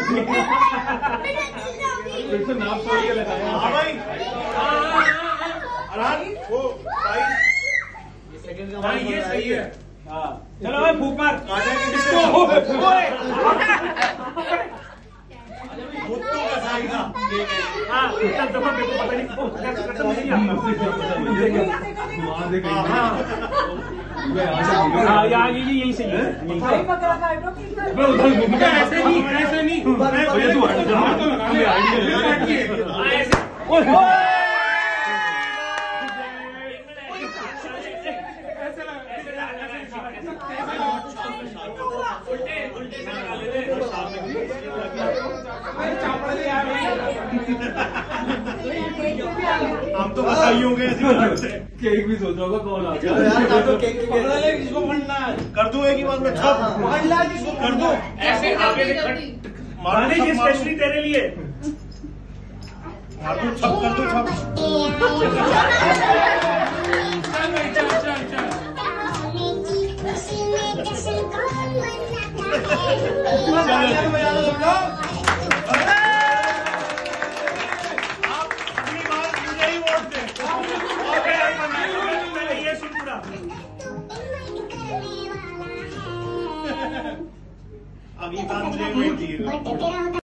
नाम सॉरी का लगाया। हाँ भाई वो हाँ ये सही है। हाँ चलो भाई फूक मार भुट्टो का साइगा। हाँ तब तो मेरे को पता नहीं हाँ यही सही है। ऐसे नहीं हम तो बधाई होंगे केक भी सोच रहा होगा कौन आ गया कर दूं एक ही बार में छप कर दूं ऐसे मारने की स्पेशली तेरे लिए मार दूं छप कर दूं छप अभी बात मुझे